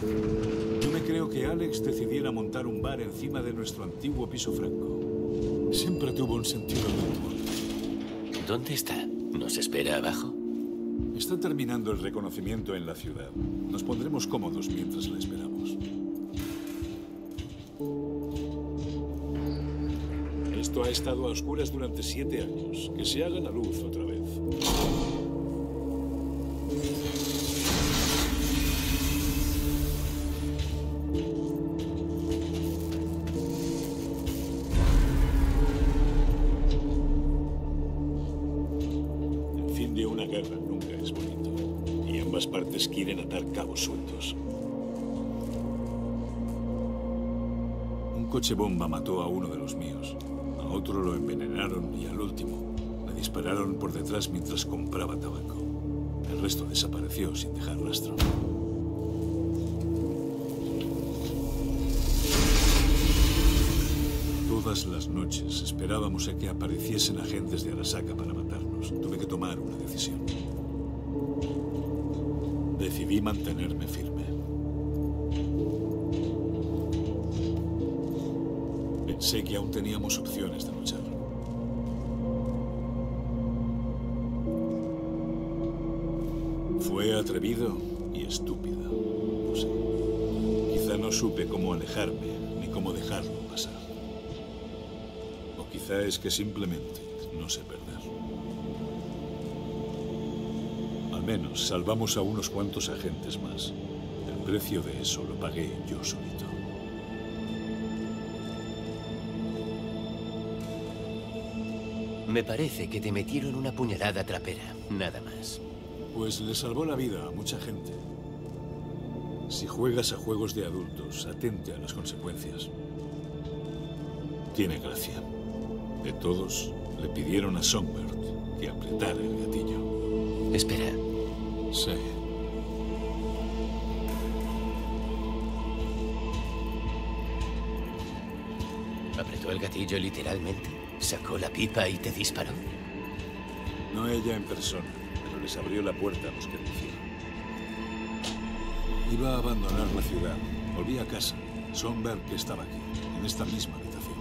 No me creo que Alex decidiera montar un bar encima de nuestro antiguo piso franco. Siempre tuvo un sentido del humor. ¿Dónde está? ¿Nos espera abajo? Está terminando el reconocimiento en la ciudad. Nos pondremos cómodos mientras la esperamos. Esto ha estado a oscuras durante 7 años. Que se haga la luz otra vez. El fin de una guerra nunca es bonito. Y ambas partes quieren atar cabos sueltos. Un coche bomba mató a uno de los míos. A otro lo envenenaron y al último le dispararon por detrás mientras compraba tabaco. El resto desapareció sin dejar rastro. Todas las noches esperábamos a que apareciesen agentes de Arasaka para matarnos. Tuve que tomar una decisión. Decidí mantenerme firme. Pensé que aún teníamos opciones de luchar. Fue atrevido y estúpido. No sé. Quizá no supe cómo alejarme ni cómo dejarlo pasar. O quizá es que simplemente no sé perder. Al menos salvamos a unos cuantos agentes más. El precio de eso lo pagué yo solito. Me parece que te metieron una puñalada trapera, nada más. Pues le salvó la vida a mucha gente. Si juegas a juegos de adultos, atente a las consecuencias. Tiene gracia. De todos, le pidieron a Songbird que apretara el gatillo. Espera. Sí. ¿Apretó el gatillo literalmente? ¿Sacó la pipa y te disparó? No ella en persona, pero les abrió la puerta a los que decían. Iba a abandonar la ciudad. Volví a casa. Songbird que estaba aquí, en esta misma habitación.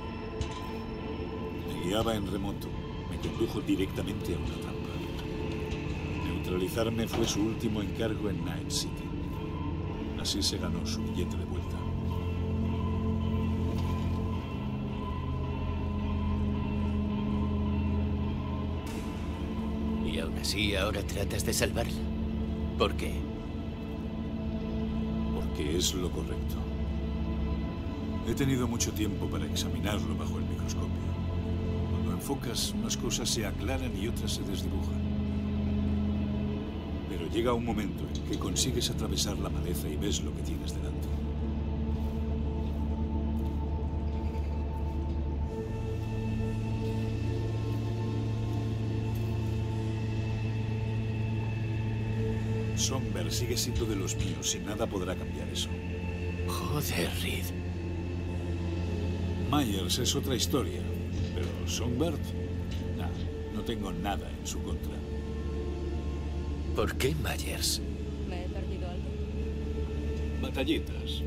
Me guiaba en remoto. Me condujo directamente a una trampa. Neutralizarme fue su último encargo en Night City. Así se ganó su billete de vuelta. Y aún así ahora tratas de salvarla. ¿Por qué? Porque es lo correcto. He tenido mucho tiempo para examinarlo bajo el microscopio. Cuando enfocas, unas cosas se aclaran y otras se desdibujan. Pero llega un momento en que consigues atravesar la maleza y ves lo que tienes delante. Songbird sigue siendo de los míos y nada podrá cambiar eso. Joder, Reed. Myers es otra historia, pero Songbird, nada, no tengo nada en su contra. ¿Por qué Myers? ¿Me he perdido algo? Batallitas.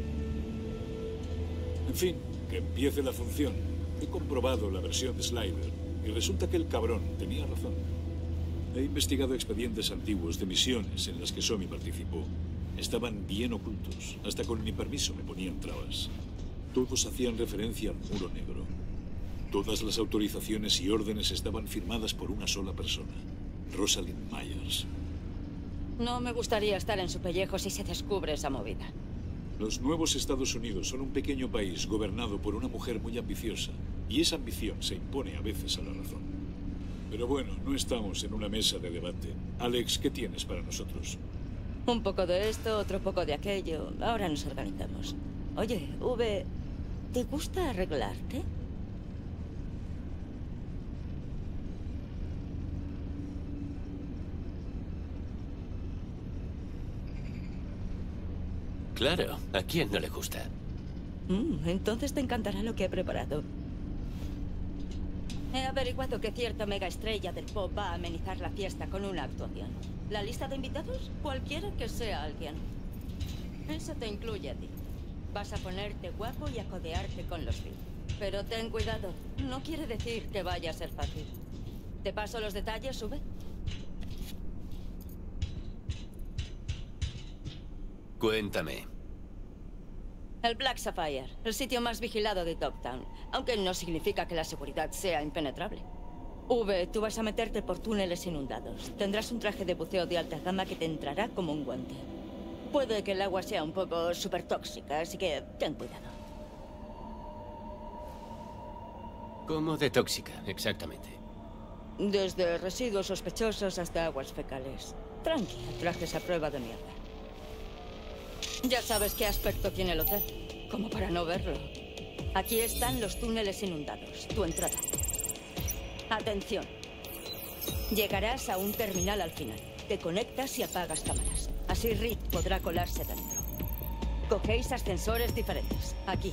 En fin, que empiece la función. He comprobado la versión de Slider y resulta que el cabrón tenía razón. He investigado expedientes antiguos de misiones en las que Somi participó. Estaban bien ocultos. Hasta con mi permiso me ponían trabas. Todos hacían referencia al muro negro. Todas las autorizaciones y órdenes estaban firmadas por una sola persona. Rosalind Myers. No me gustaría estar en su pellejo si se descubre esa movida. Los nuevos Estados Unidos son un pequeño país gobernado por una mujer muy ambiciosa. Y esa ambición se impone a veces a la razón. Pero bueno, no estamos en una mesa de debate. Alex, ¿qué tienes para nosotros? Un poco de esto, otro poco de aquello. Ahora nos organizamos. Oye, V, ¿te gusta arreglarte? Claro, ¿a quién no le gusta? Entonces te encantará lo que he preparado. He averiguado que cierta mega estrella del pop va a amenizar la fiesta con una actuación. ¿La lista de invitados? Cualquiera que sea alguien. Eso te incluye a ti. Vas a ponerte guapo y a codearte con los VIP. Pero ten cuidado, no quiere decir que vaya a ser fácil. ¿Te paso los detalles, sube? Cuéntame. El Black Sapphire, el sitio más vigilado de Dogtown, aunque no significa que la seguridad sea impenetrable. Tú vas a meterte por túneles inundados. Tendrás un traje de buceo de alta gama que te entrará como un guante. Puede que el agua sea un poco súper tóxica, así que ten cuidado. ¿Cómo de tóxica, exactamente? Desde residuos sospechosos hasta aguas fecales. Tranqui, el traje es a prueba de mierda. Ya sabes qué aspecto tiene el hotel, como para no verlo. Aquí están los túneles inundados, tu entrada. Atención. Llegarás a un terminal al final. Te conectas y apagas cámaras. Así Reed podrá colarse dentro. Cogéis ascensores diferentes. Aquí.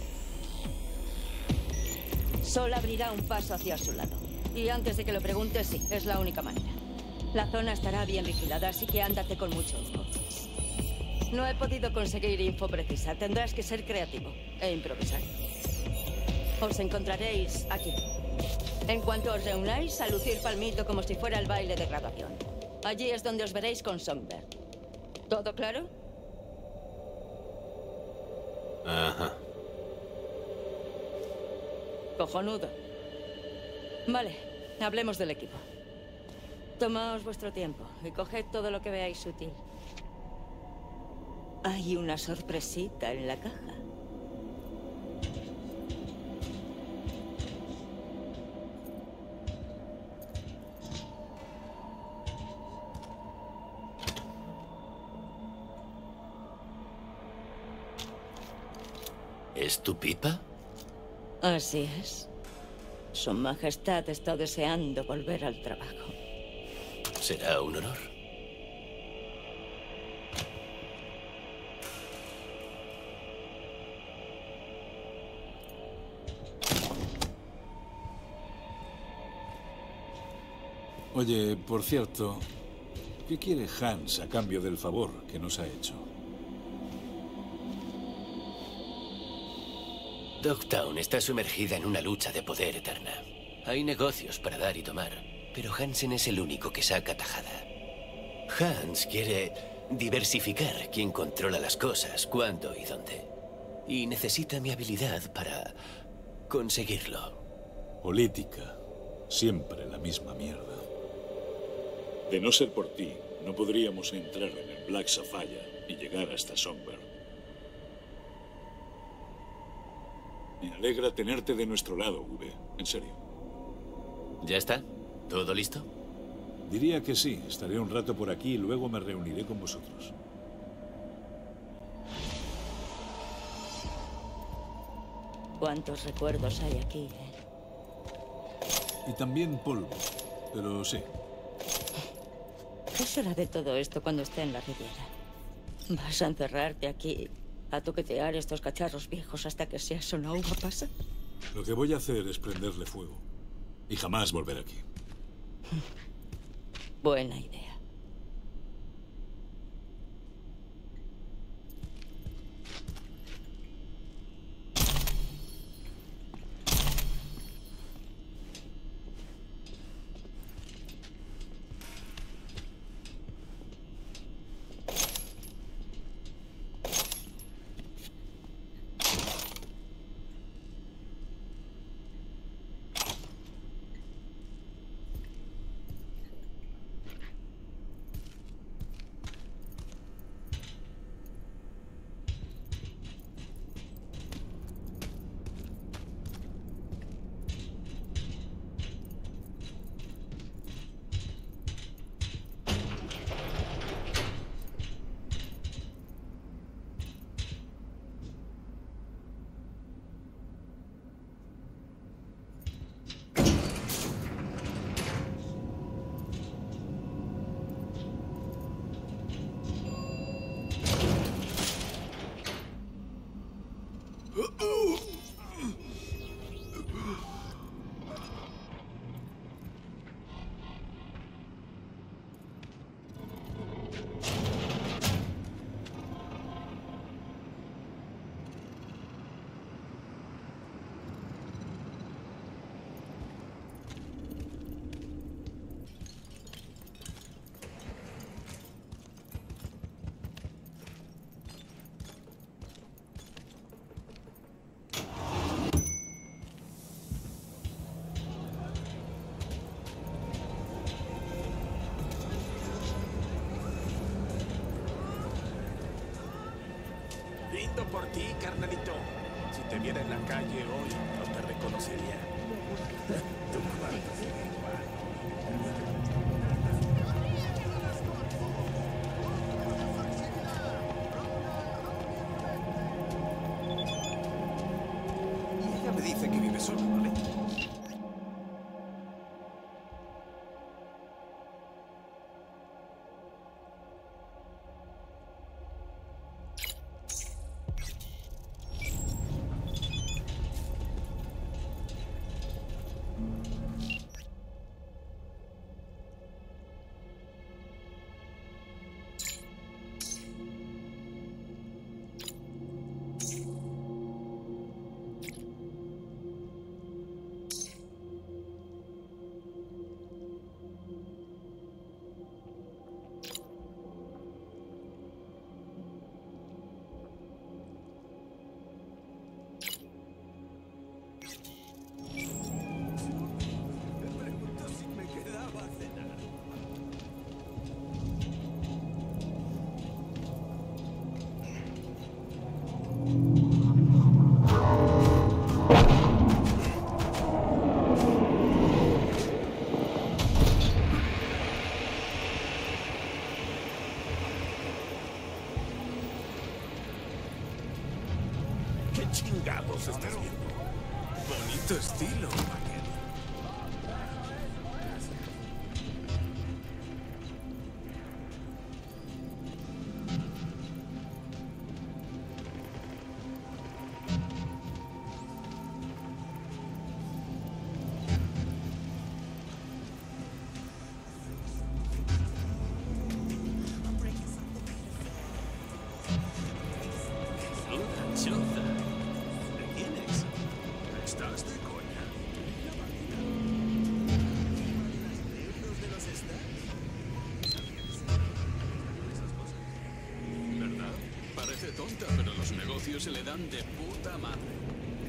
Sol abrirá un paso hacia su lado. Y antes de que lo preguntes, sí, es la única manera. La zona estará bien vigilada, así que ándate con mucho ojo. No he podido conseguir info precisa. Tendrás que ser creativo e improvisar. Os encontraréis aquí. En cuanto os reunáis, a lucir palmito como si fuera el baile de graduación. Allí es donde os veréis con Songbird. ¿Todo claro? Ajá. Cojonudo. Vale, hablemos del equipo. Tomaos vuestro tiempo y coged todo lo que veáis útil. Hay una sorpresita en la caja. ¿Es tu pipa? Así es. Su Majestad está deseando volver al trabajo. Será un honor. Oye, por cierto, ¿qué quiere Hans a cambio del favor que nos ha hecho? Dogtown está sumergida en una lucha de poder eterna. Hay negocios para dar y tomar, pero Hansen es el único que saca tajada. Hans quiere diversificar quién controla las cosas, cuándo y dónde. Y necesita mi habilidad para conseguirlo. Política. Siempre la misma mierda. De no ser por ti, no podríamos entrar en el Black Sapphire y llegar hasta Songbird. Me alegra tenerte de nuestro lado, V. En serio. ¿Ya está? ¿Todo listo? Diría que sí. Estaré un rato por aquí y luego me reuniré con vosotros. ¿Cuántos recuerdos hay aquí, Y también polvo. Pero sí. ¿Qué será de todo esto cuando esté en la Riviera? ¿Vas a encerrarte aquí a toquetear estos cacharros viejos hasta que seas una uva pasa? Lo que voy a hacer es prenderle fuego. Y jamás volver aquí. Buena idea. preocupando por ti, carnalito. Si te viera en la calle hoy, no te reconocería. Tu cuarto sigue igual. Y ella me dice que vive sola, ¿vale? ¿Qué chingados estás viendo? Bonito estilo, vaquero. ¿De quién es? ¿Estás de coña? ¿Euros de los stands? ¿Verdad? Parece tonta, pero los negocios se le dan de puta madre.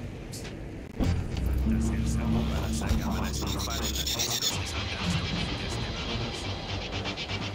Fantasías abogadas acaban a esnifar en las discos y saltan los comediantes de barras.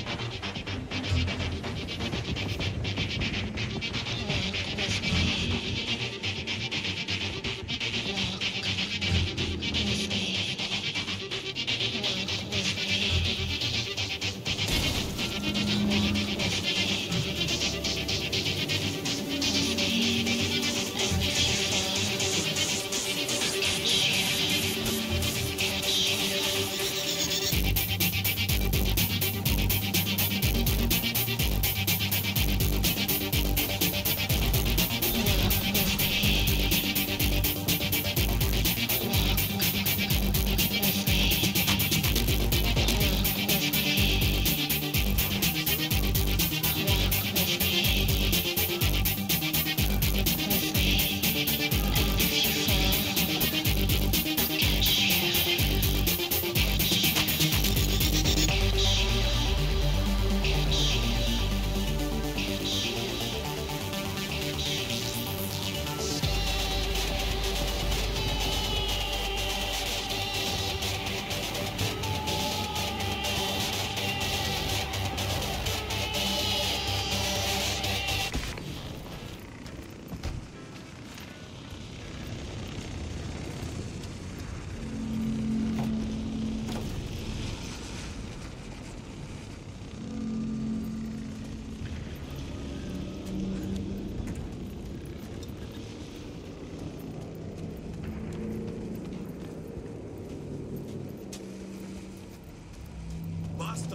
¡Basta!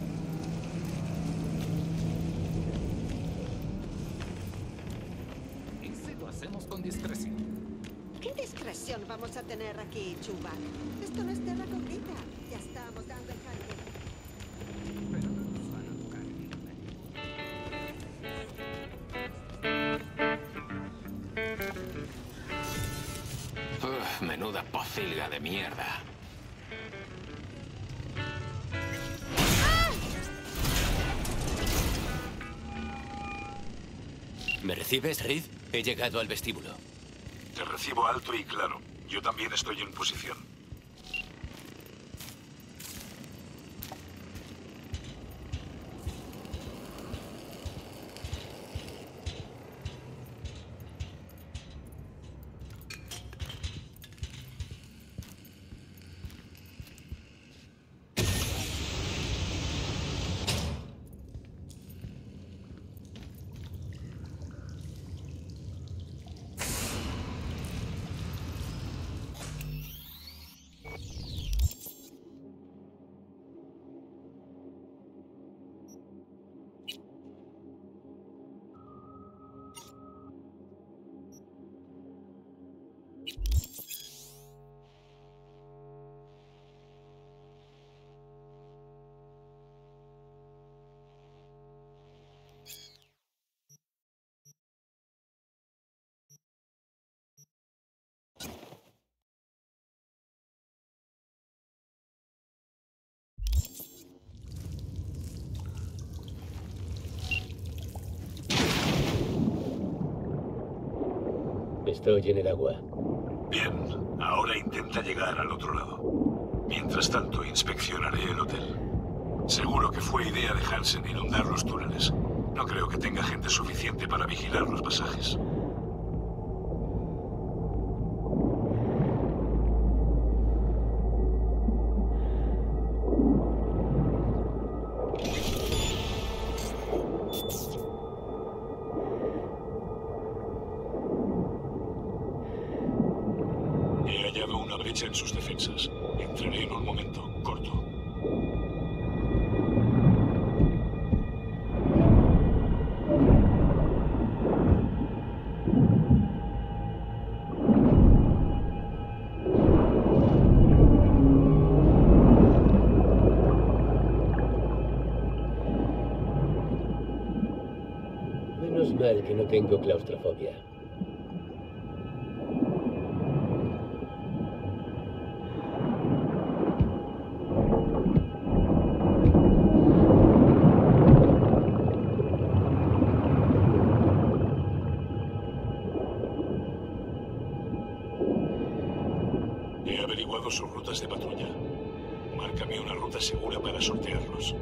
¿Y si lo hacemos con discreción? ¿Qué discreción vamos a tener aquí, Chewbacca? Esto no es tierra cortita. Ya estamos dando el cargo. Pero no nos van a tocar ni Menuda pocilga de mierda. ¿Me recibes, Reed? He llegado al vestíbulo. Te recibo alto y claro. Yo también estoy en posición. Estoy en el agua. Bien, ahora intenta llegar al otro lado. Mientras tanto, inspeccionaré el hotel. Seguro que fue idea de Hansen inundar los túneles. No creo que tenga gente suficiente para vigilar los pasajes. He hallado una brecha en sus defensas. Entraré en un momento. Corto. Menos mal que no tengo claustrofobia. He averiguado sus rutas de patrulla. Márcame una ruta segura para sortearlos.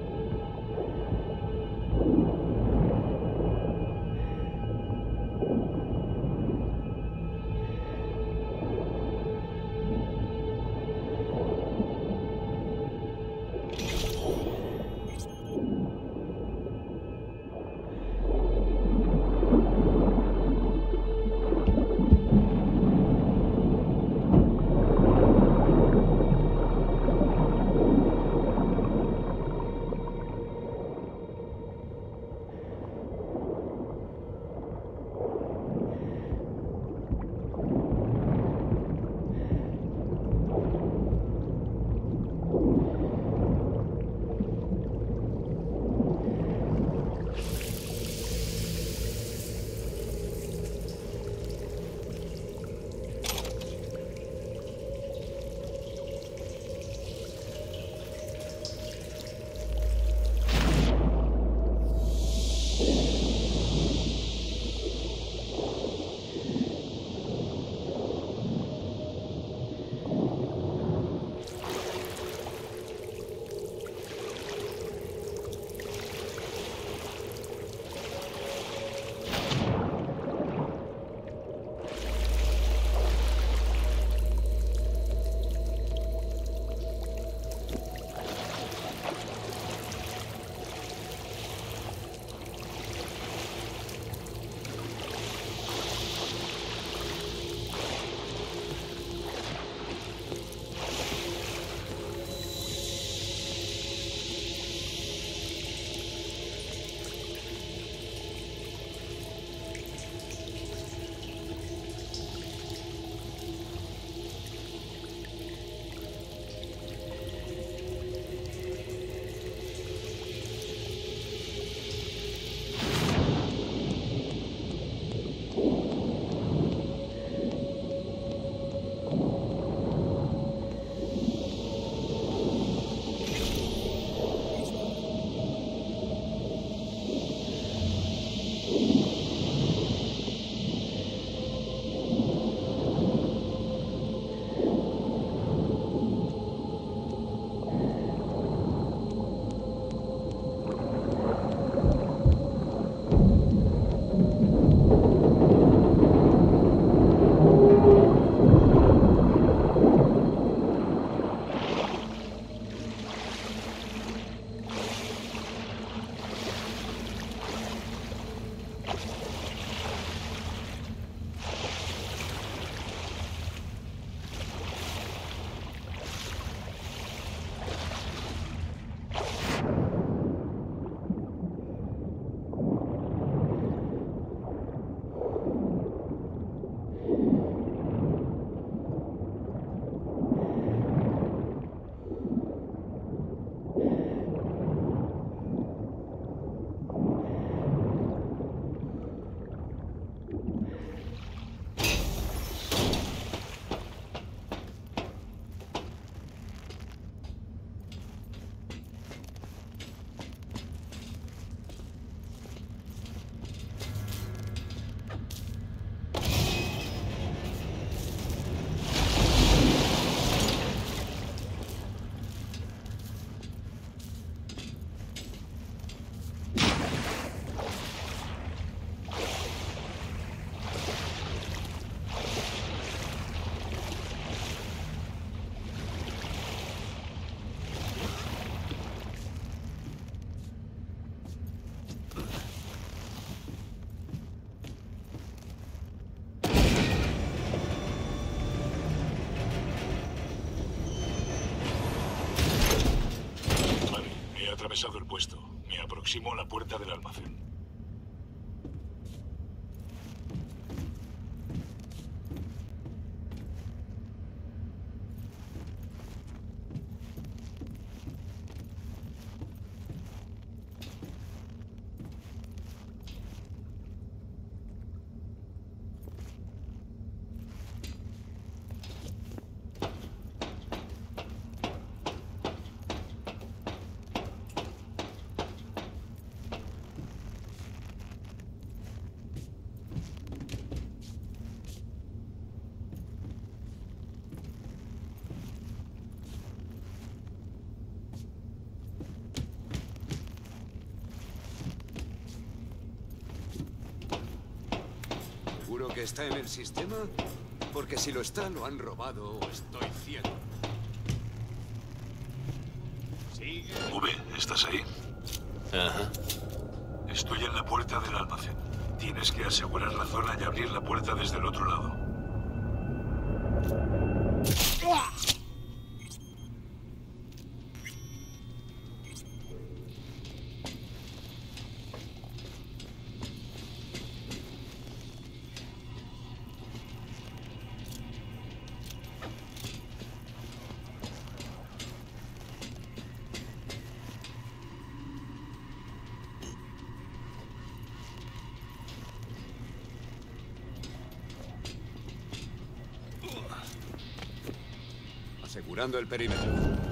pasado el puesto. Me aproximo a la puerta del almacén. ¿Seguro que está en el sistema? Porque si lo está, lo han robado o estoy ciego. Sigue. V, ¿estás ahí? Ajá. Estoy en la puerta del almacén. Tienes que asegurar la zona y abrir la puerta desde el otro lado. Asegurando el perímetro.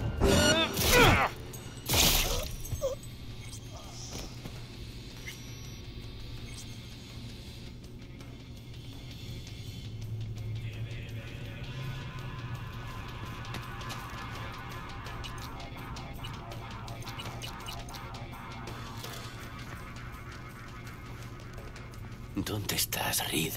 ¿Dónde estás, Reed?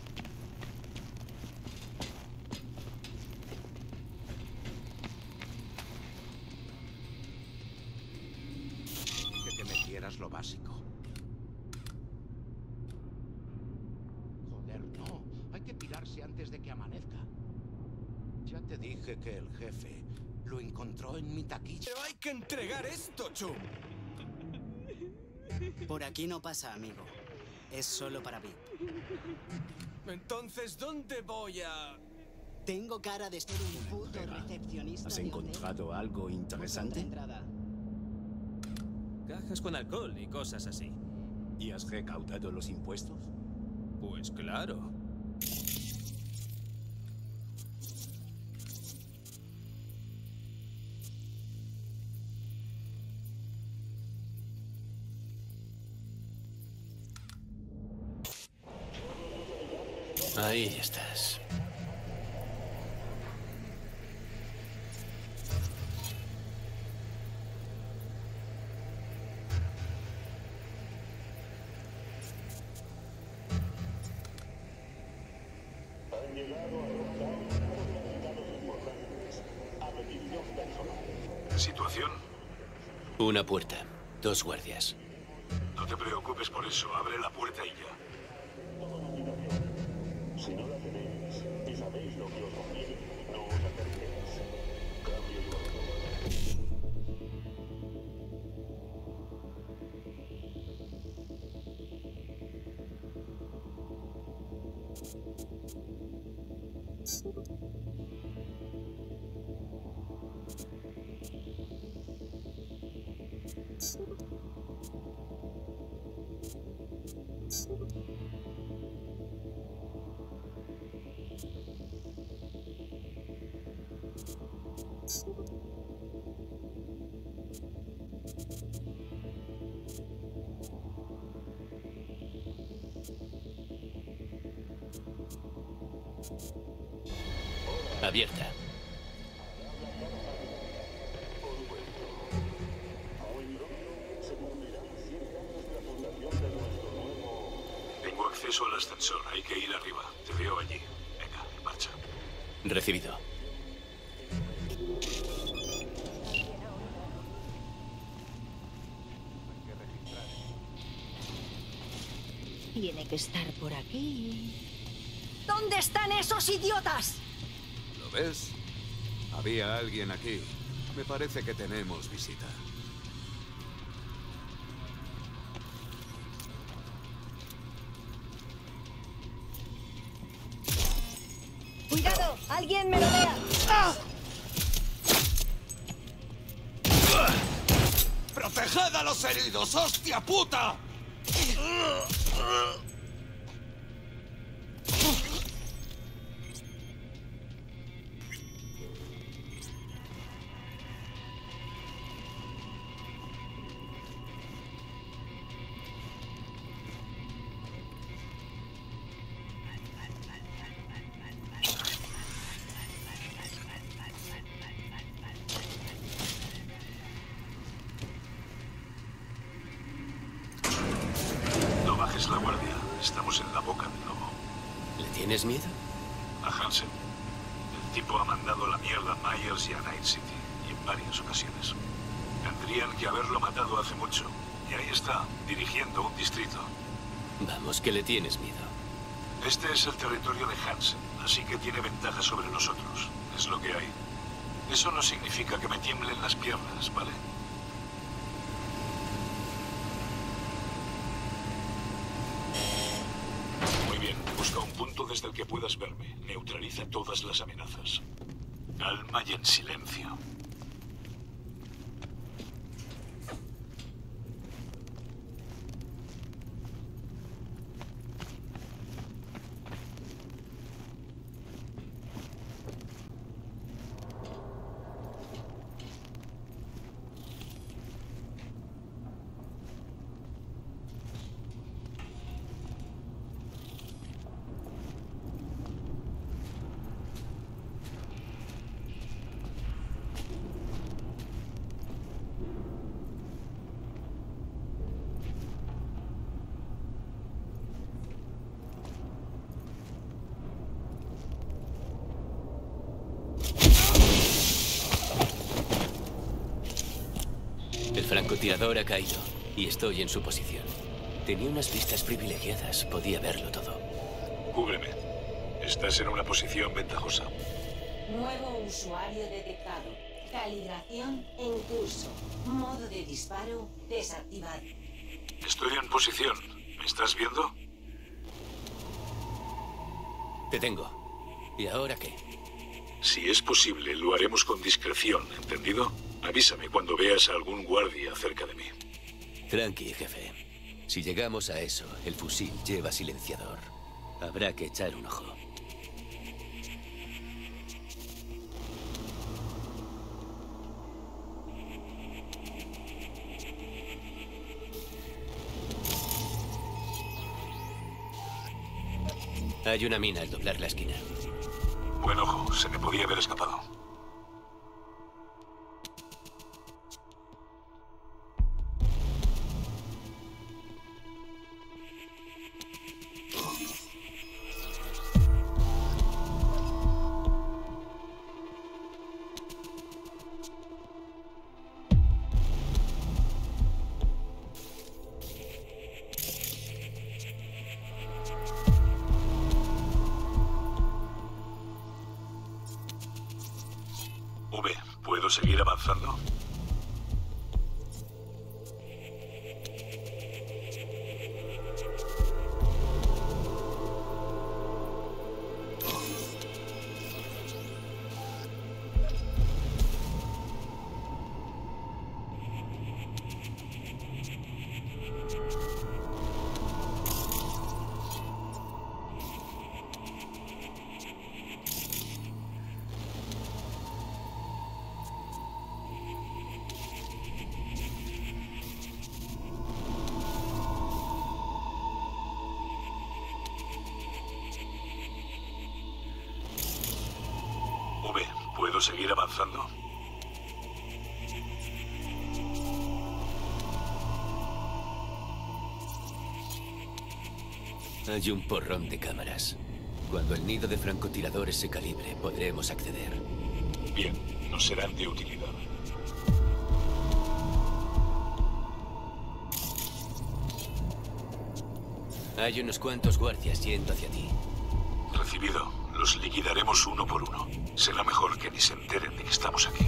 Dije que metieras lo básico. Joder, no. Hay que pirarse antes de que amanezca. Ya te dije que el jefe lo encontró en mi taquilla. Pero hay que entregar esto, Chum. Por aquí no pasa, amigo. Es solo para VIP. Entonces, ¿dónde voy a...? Tengo cara de ser un puto recepcionista. ¿Has de encontrado algo hotel. interesante? Entrada. Cajas con alcohol y cosas así. ¿Y has recaudado los impuestos? Pues claro. Ahí estás. ¿Situación? Una puerta. 2 guardias. No te preocupes por eso. Abre la puerta y ya. Si no la tenéis y sabéis lo que os conviene, no os acerquéis. Cambio yo. Abierta. Tengo acceso al ascensor. Hay que ir arriba. Te veo allí. Venga, en marcha. Recibido. Tiene que estar por aquí. ¿Dónde están esos idiotas? ¿Lo ves? Había alguien aquí. Me parece que tenemos visita. ¡Alguien me lo vea! ¡Proteged a los heridos, hostia puta! La guardia. Estamos en la boca del lobo. ¿Le tienes miedo? A Hansen. El tipo ha mandado a la mierda a Myers y a Night City, y en varias ocasiones. Tendrían que haberlo matado hace mucho. Y ahí está, dirigiendo un distrito. Vamos, que le tienes miedo. Este es el territorio de Hansen, así que tiene ventaja sobre nosotros. Es lo que hay. Eso no significa que me tiemblen las piernas, ¿vale? Busca un punto desde el que puedas verme. Neutraliza todas las amenazas. Calma y en silencio. El francotirador ha caído y estoy en su posición. Tenía unas vistas privilegiadas, podía verlo todo. Cúbreme. Estás en una posición ventajosa. Nuevo usuario detectado. Calibración en curso. Modo de disparo desactivado. Estoy en posición. ¿Me estás viendo? Te tengo. ¿Y ahora qué? Si es posible, lo haremos con discreción, ¿entendido? Avísame cuando veas a algún guardia cerca de mí. Tranqui, jefe. Si llegamos a eso, el fusil lleva silenciador. Habrá que echar un ojo. Hay una mina al doblar la esquina. Buen ojo, se me podía haber escapado. ¿Puedo seguir avanzando? ¿Puedo seguir avanzando? Hay un porrón de cámaras. Cuando el nido de francotiradores se calibre, podremos acceder. Bien, nos serán de utilidad. Hay unos cuantos guardias yendo hacia ti. Recibido. Los liquidaremos uno por uno. Será mejor que ni se enteren de que estamos aquí.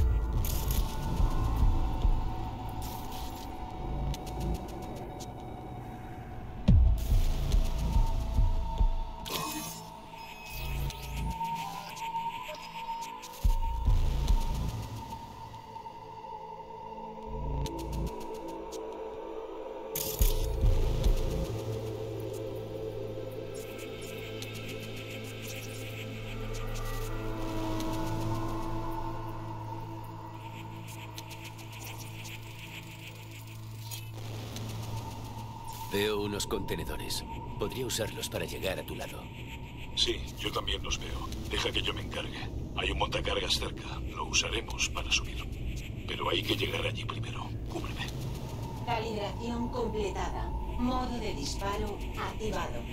Veo unos contenedores. Podría usarlos para llegar a tu lado. Sí, yo también los veo. Deja que yo me encargue. Hay un montacargas cerca. Lo usaremos para subir. Pero hay que llegar allí primero. Cúbreme. Calibración completada. Modo de disparo activado.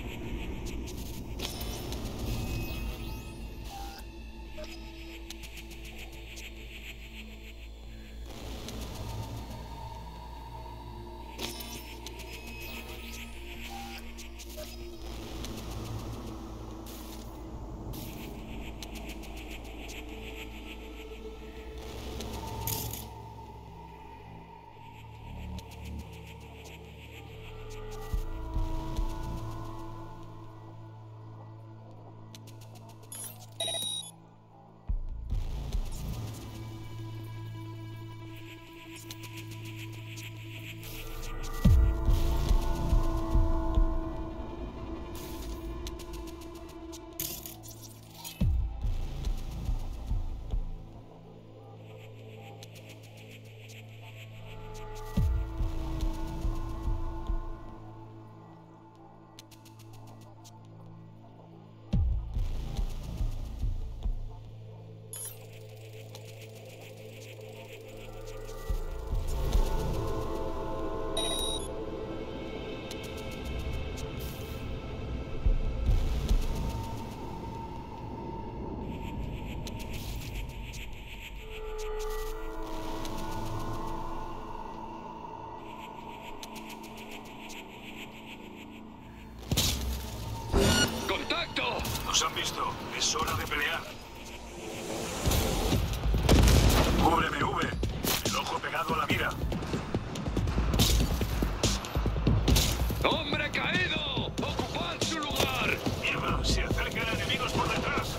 Nos han visto. Es hora de pelear. Cúbreme, V. El ojo pegado a la mira. ¡Hombre caído! ¡Ocupad su lugar! Mierda, se acercan enemigos por detrás.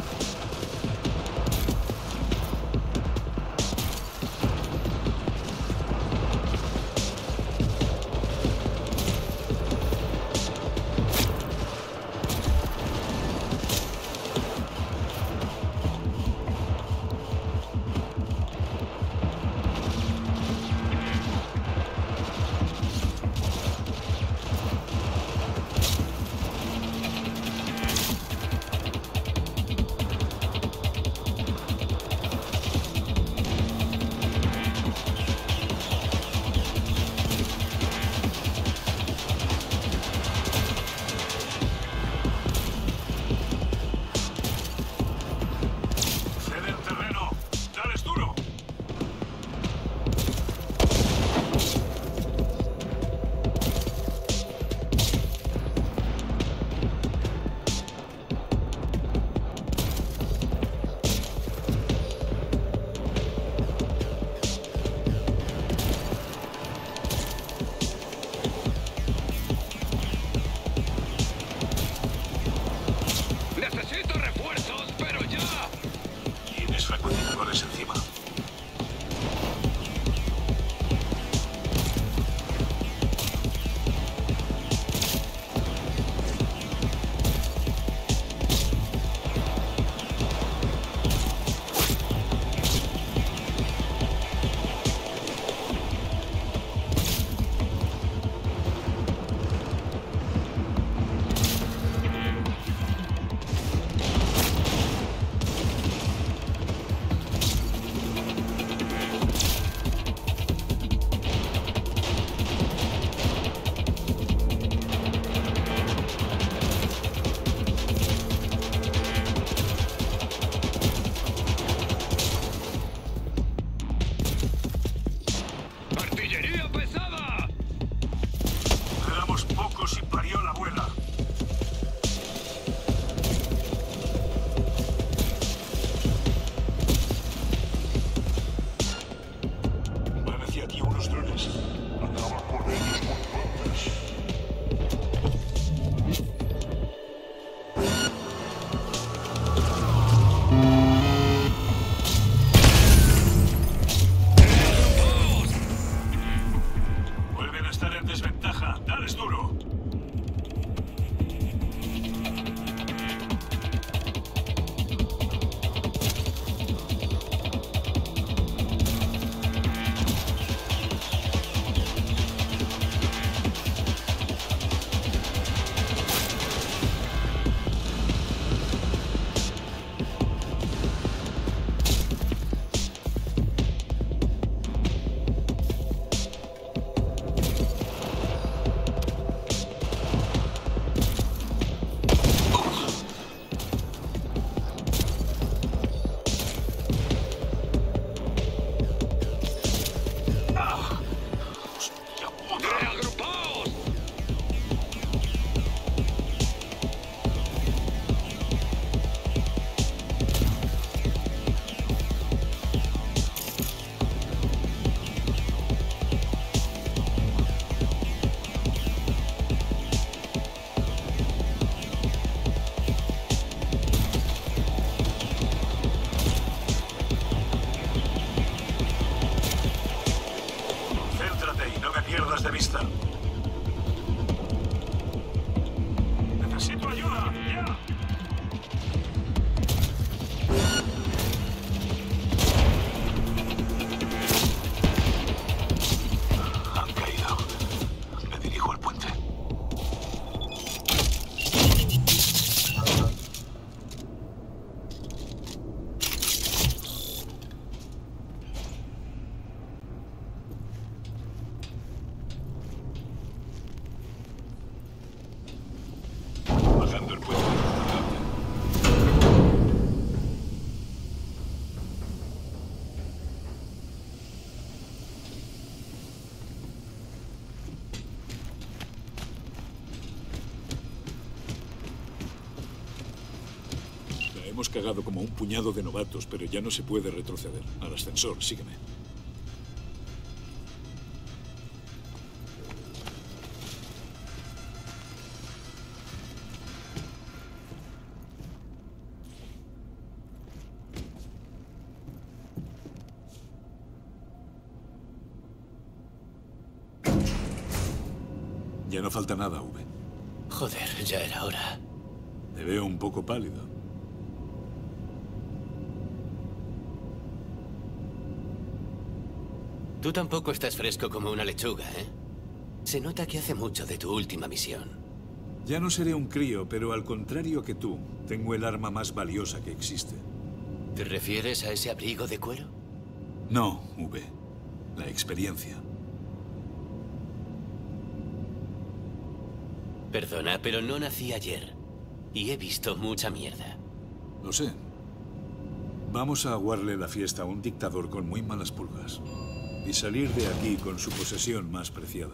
hemos cagado como un puñado de novatos, pero ya no se puede retroceder. Al ascensor, sígueme. Ya no falta nada, V. Joder, ya era hora. Te veo un poco pálido. Tú tampoco estás fresco como una lechuga, ¿eh? Se nota que hace mucho de tu última misión. Ya no seré un crío, pero al contrario que tú, tengo el arma más valiosa que existe. ¿Te refieres a ese abrigo de cuero? No, V. La experiencia. Perdona, pero no nací ayer. Y he visto mucha mierda. Lo sé. Vamos a aguarle la fiesta a un dictador con muy malas pulgas. Y salir de aquí con su posesión más preciada.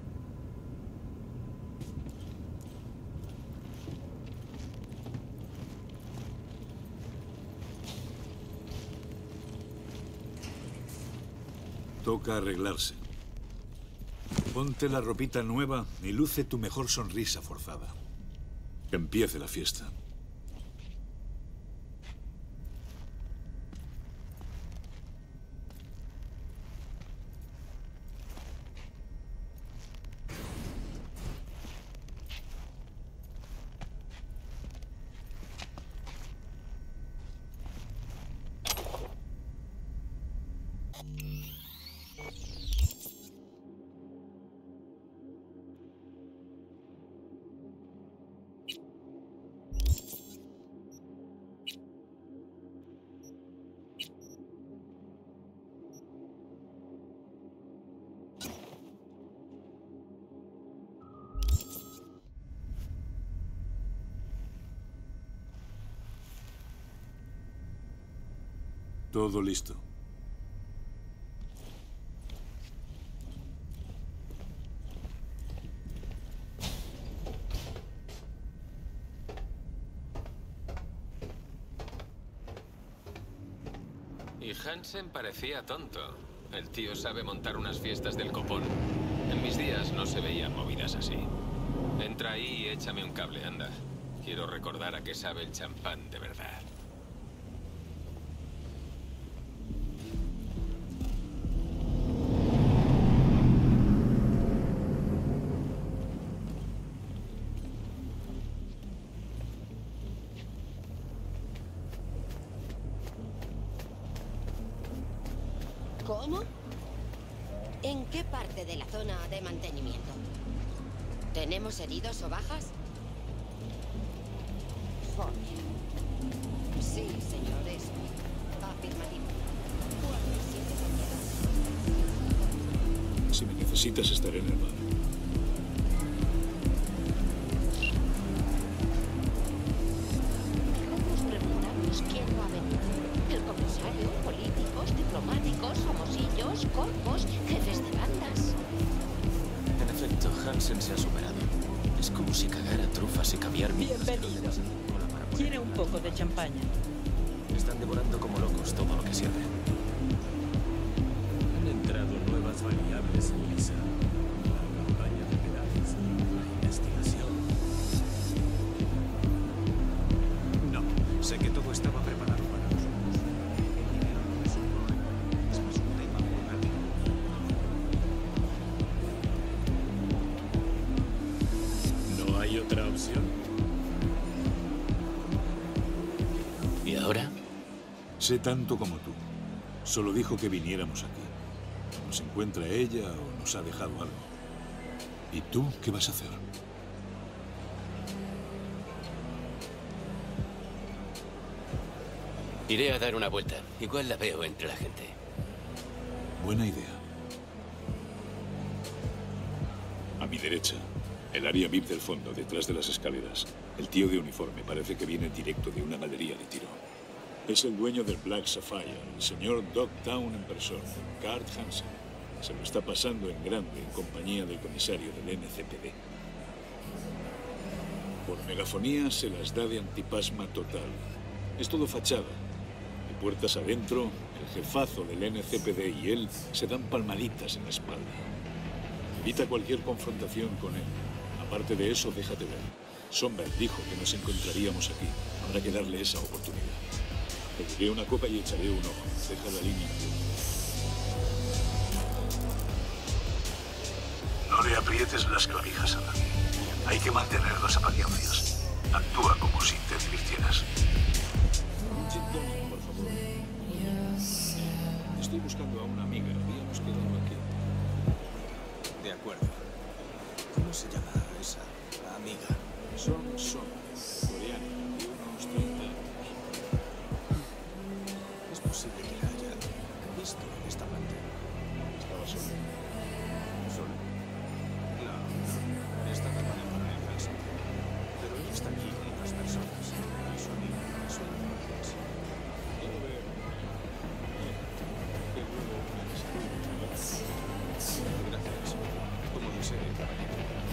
Toca arreglarse. Ponte la ropita nueva y luce tu mejor sonrisa forzada. Que empiece la fiesta. Todo listo. Y Hansen parecía tonto. El tío sabe montar unas fiestas del copón. En mis días no se veían movidas así. Entra ahí y échame un cable, anda. Quiero recordar a qué sabe el champán de verdad. ¿Cómo? ¿En qué parte de la zona de mantenimiento? ¿Tenemos heridos o bajas? Joder. Sí, señores. Afirmativo. Si me necesitas, estaré en el bar. Podemos preguntarnos quién no ha venido. El comisario, políticos, diplomáticos, famosillos, corpos, jefes de bandas. En efecto, Hansen se ha superado. Es como si cagara trufas y caviar. Bienvenido. ¿Quiere un poco de champaña? Están devorando como locos todo lo que sirve. Han entrado nuevas variables en Lisa. La campaña de penales, la investigación. No, sé que todo estaba preparado para nosotros. El dinero no es un problema, es más un tema burocrático. ¿No hay otra opción? ¿Y ahora? Sé tanto como tú. Solo dijo que viniéramos aquí. ¿Nos encuentra ella o nos ha dejado algo? ¿Y tú qué vas a hacer? Iré a dar una vuelta. Igual la veo entre la gente. Buena idea. A mi derecha, el área VIP del fondo, detrás de las escaleras. El tío de uniforme parece que viene directo de una galería de tiro. Es el dueño del Black Sapphire, el señor Dogtown en persona, Kurt Hansen. Se lo está pasando en grande en compañía del comisario del NCPD. Por megafonía se las da de antipasma total. Es todo fachada. De puertas adentro, el jefazo del NCPD y él se dan palmaditas en la espalda. Evita cualquier confrontación con él. Aparte de eso, déjate ver. Somber dijo que nos encontraríamos aquí. Habrá que darle esa oportunidad. Pediré una copa y echaré un ojo. Deja la línea. No le aprietes las clavijas a nadie. Hay que mantener las apariencias. Actúa como si te divirtieras. Un gin tonic, por favor. Estoy buscando a una amiga. Habíamos quedado aquí. De acuerdo. ¿Cómo se llama esa amiga? Son coreana, de unos 30 años. Es posible que la haya visto en esta parte. Estaba sola. ¿Sola? No. Está trabajando en el Hansen. Pero ella está aquí con otras personas. Y su amiga es una influencia. Quiero ver. Que luego Gracias. Como desee, caballero.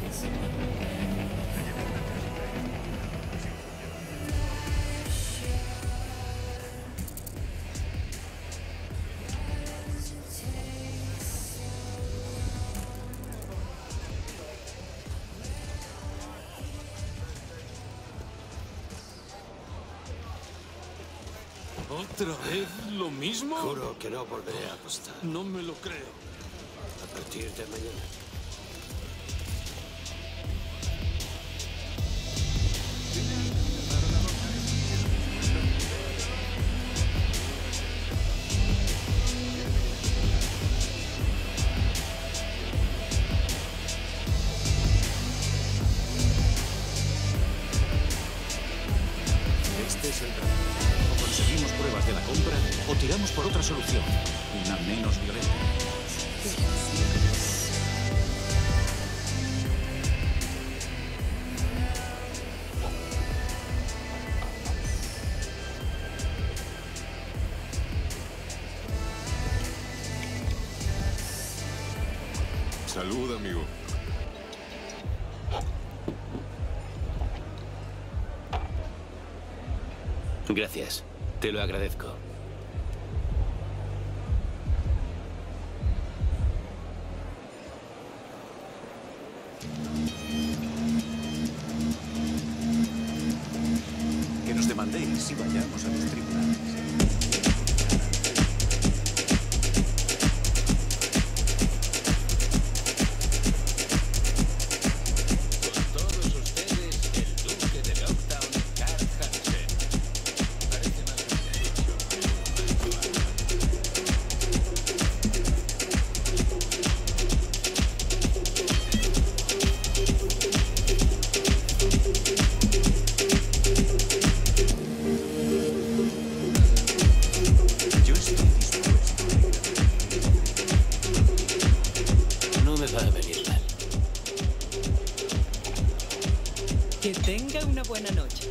¿Otra vez lo mismo? Juro que no volveré a apostar. No me lo creo. A partir de mañana. Este es el plan. O conseguimos pruebas de la compra o tiramos por otra solución. Una menos violenta. Salud, amigo. Gracias. Te lo agradezco. Que nos demandéis y vayamos a los tribunales. No me va a venir mal. Que tenga una buena noche.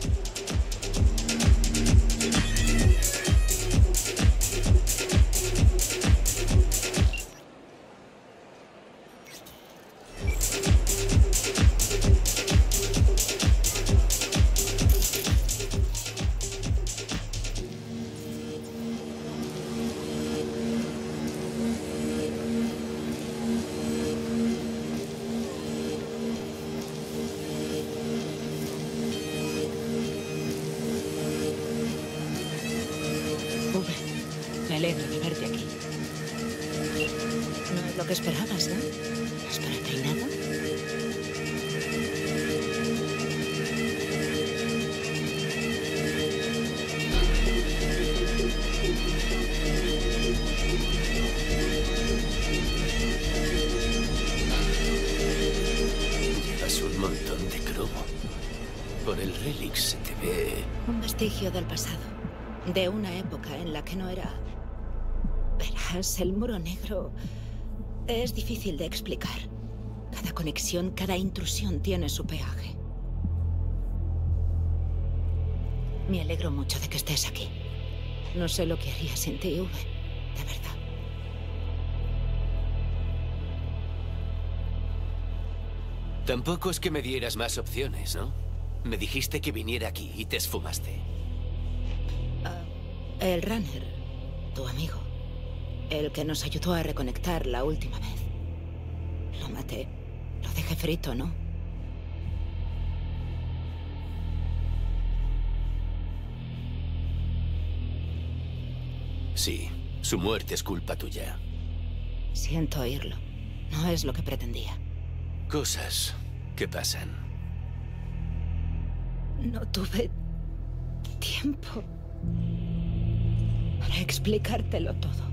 Me alegro de verte aquí. No es lo que esperabas, ¿no? ¿No es para ti nada? Llevas un montón de cromo. Por el Relix se te ve... Un vestigio del pasado. De una época en la que no era... Verás, el muro negro es difícil de explicar. Cada conexión, cada intrusión tiene su peaje. Me alegro mucho de que estés aquí. No sé lo que haría sin ti, V. De verdad. Tampoco es que me dieras más opciones, ¿no? Me dijiste que viniera aquí y te esfumaste. El Runner, tu amigo. El que nos ayudó a reconectar la última vez. Lo maté. Lo dejé frito, ¿no? Sí, su muerte es culpa tuya. Siento oírlo. No es lo que pretendía. Cosas que pasan. No tuve tiempo para explicártelo todo.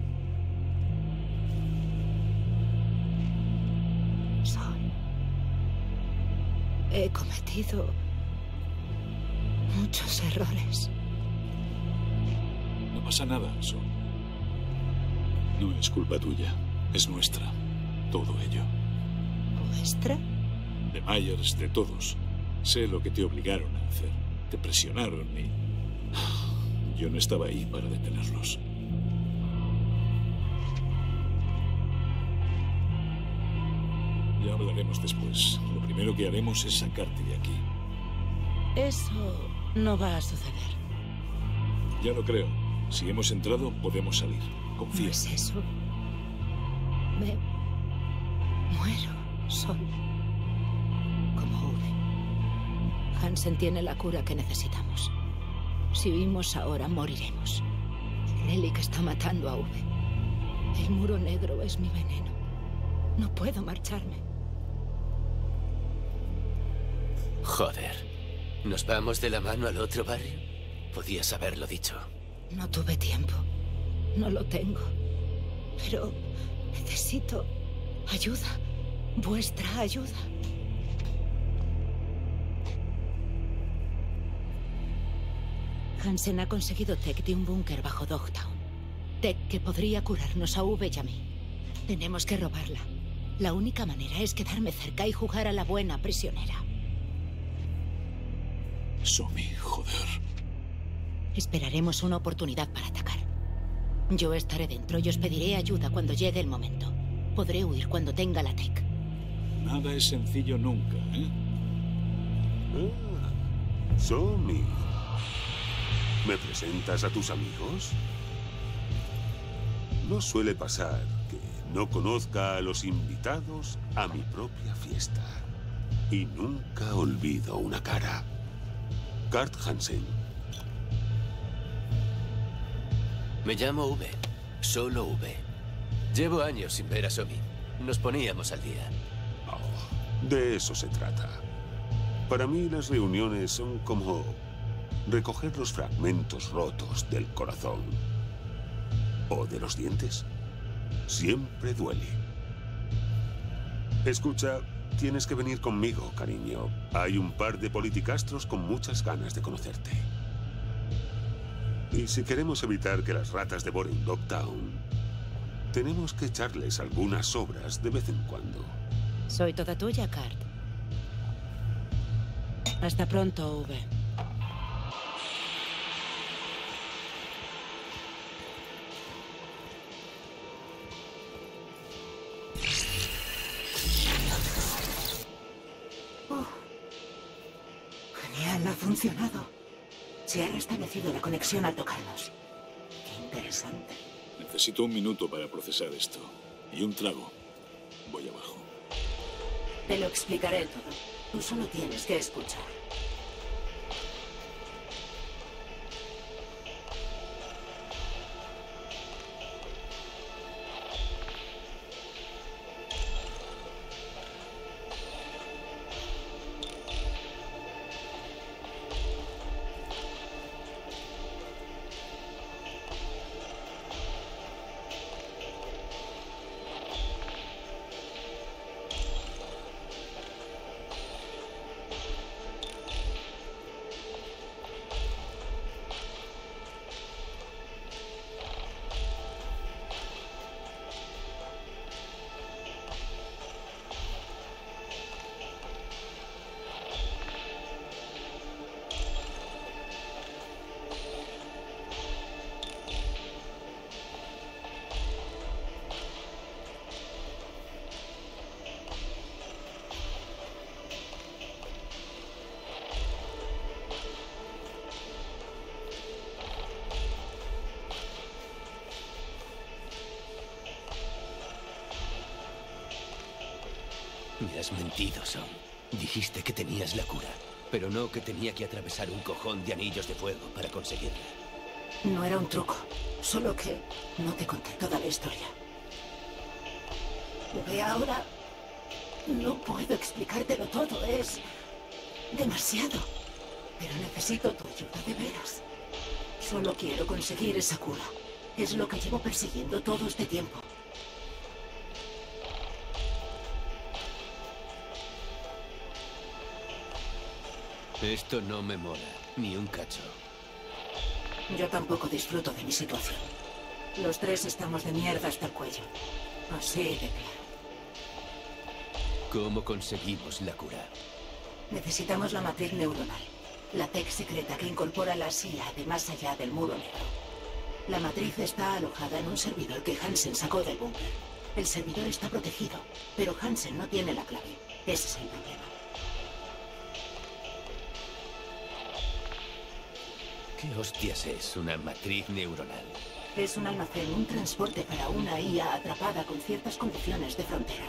He cometido muchos errores. No pasa nada, Sol. No es culpa tuya. Es nuestra. Todo ello. ¿Nuestra? De Myers, de todos. Sé lo que te obligaron a hacer. Te presionaron y... yo no estaba ahí para detenerlos. Ya hablaremos después. Lo primero que haremos es sacarte de aquí. Eso no va a suceder. Ya lo creo. Si hemos entrado, podemos salir. Confía. ¿No es eso? Me muero, Sol. Como Uwe. Hansen tiene la cura que necesitamos. Si huimos ahora, moriremos. Relic está matando a Uwe. El muro negro es mi veneno. No puedo marcharme. Joder. ¿Nos vamos de la mano al otro barrio? Podías haberlo dicho. No tuve tiempo. No lo tengo. Pero necesito ayuda. Vuestra ayuda. Hansen ha conseguido tech de un búnker bajo Dogtown. Tech que podría curarnos a Uwe y a mí. Tenemos que robarla. La única manera es quedarme cerca y jugar a la buena prisionera. Somi, joder. Esperaremos una oportunidad para atacar. Yo estaré dentro y os pediré ayuda cuando llegue el momento. Podré huir cuando tenga la tech. Nada es sencillo nunca, ¿eh? Somi. ¿Me presentas a tus amigos? No suele pasar que no conozca a los invitados a mi propia fiesta. Y nunca olvido una cara. Kurt Hansen. Me llamo Uwe. Solo Uwe. Llevo años sin ver a Somi. Nos poníamos al día. Oh, de eso se trata. Para mí las reuniones son como recoger los fragmentos rotos del corazón. O de los dientes. Siempre duele. Escucha, tienes que venir conmigo, cariño. Hay un par de politicastros con muchas ganas de conocerte. Y si queremos evitar que las ratas devoren Dogtown, tenemos que echarles algunas obras de vez en cuando. Soy toda tuya, Kurt. Hasta pronto, Uwe. Genial, ha funcionado. Se ha restablecido la conexión al tocarnos. Qué interesante. Necesito un minuto para procesar esto. Y un trago. Voy abajo. Te lo explicaré todo. Tú solo tienes que escuchar. Me has mentido, Son. Dijiste que tenías la cura, pero no que tenía que atravesar un cojón de anillos de fuego para conseguirla. No era un truco, solo que no te conté toda la historia. Lo que ahora no puedo explicártelo todo, es demasiado. Pero necesito tu ayuda de veras. Solo quiero conseguir esa cura. Es lo que llevo persiguiendo todo este tiempo. Esto no me mola, ni un cacho. Yo tampoco disfruto de mi situación. Los tres estamos de mierda hasta el cuello. Así de claro. ¿Cómo conseguimos la cura? Necesitamos la matriz neuronal. La tech secreta que incorpora la CIA de más allá del muro negro. La matriz está alojada en un servidor que Hansen sacó del búnker. El servidor está protegido, pero Hansen no tiene la clave. Ese es el problema. ¿Qué hostias es una matriz neuronal? Es un almacén, un transporte para una IA atrapada con ciertas condiciones de frontera.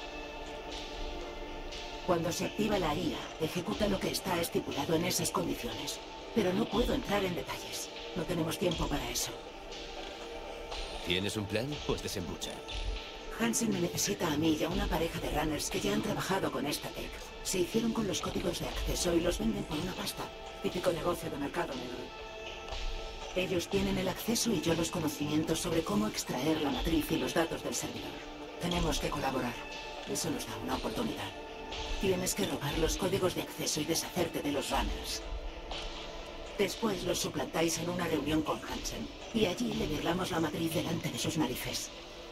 Cuando se activa la IA, ejecuta lo que está estipulado en esas condiciones. Pero no puedo entrar en detalles. No tenemos tiempo para eso. ¿Tienes un plan? Pues desembucha. Hansen me necesita a mí y a una pareja de runners que ya han trabajado con esta tech. Se hicieron con los códigos de acceso y los venden por una pasta. Típico negocio de mercado negro. Ellos tienen el acceso y yo los conocimientos sobre cómo extraer la matriz y los datos del servidor. Tenemos que colaborar. Eso nos da una oportunidad. Tienes que robar los códigos de acceso y deshacerte de los runners. Después los suplantáis en una reunión con Hansen. Y allí le virlamos la matriz delante de sus narices.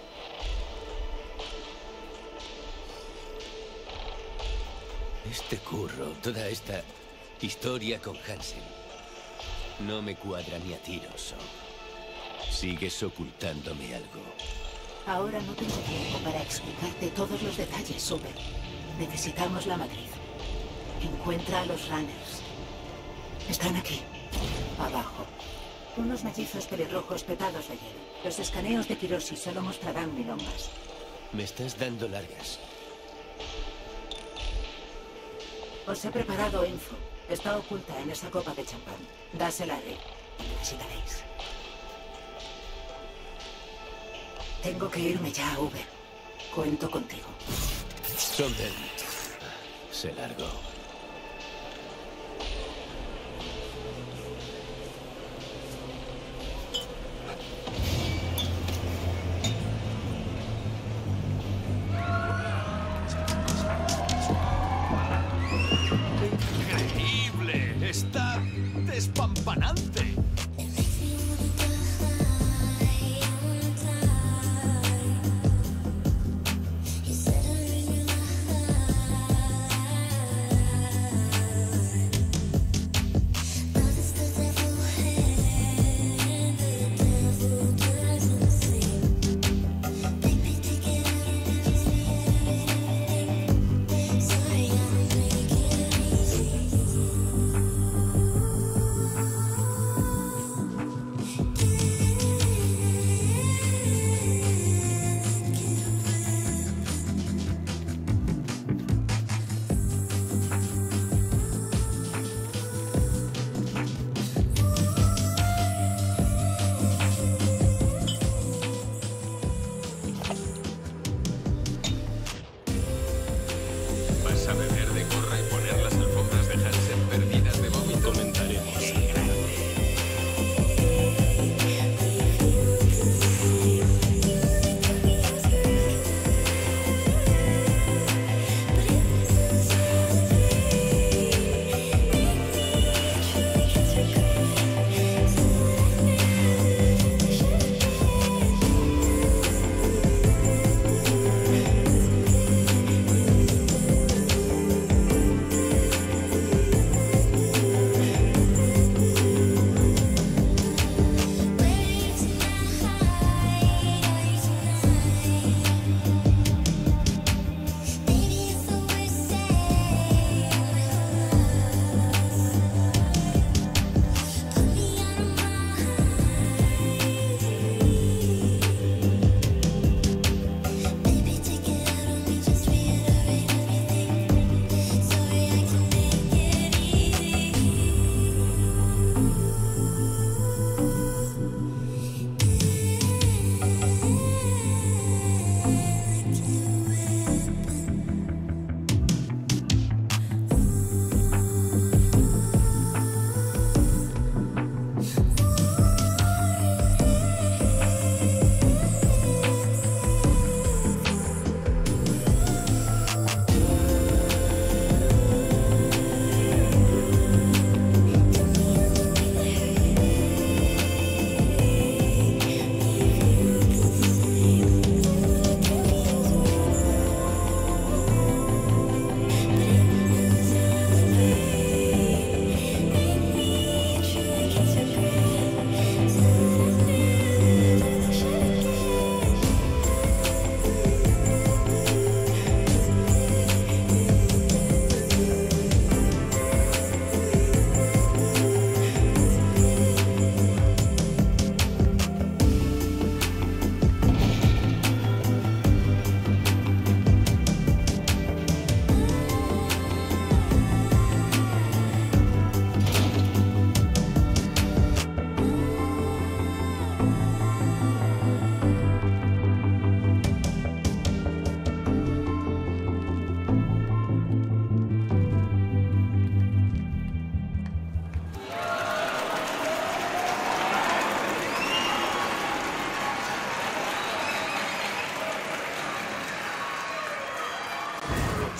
Este curro, toda esta historia con Hansen, no me cuadra ni a tiros, Son. Sigues ocultándome algo. Ahora no tengo tiempo para explicarte todos los detalles, Super. Necesitamos la matriz. Encuentra a los runners. Están aquí, abajo. Unos mellizos pelirrojos petados de hielo. Los escaneos de Kiroshi solo mostrarán milongas. Me estás dando largas. Os he preparado info. Está oculta en esa copa de champán. Dásela a él. Lo necesitaréis. Tengo que irme ya, Uber. Cuento contigo. Sonden. Se largó. ¡Increíble! ¡Está despampanante!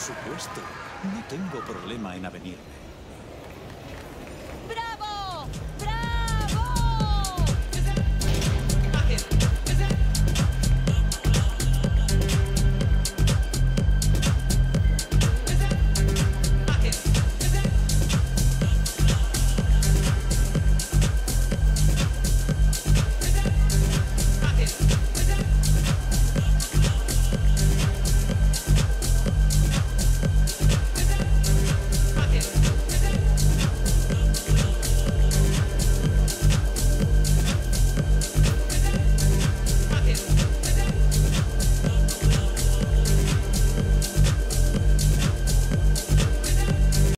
supuesto. No tengo problema en avenirme.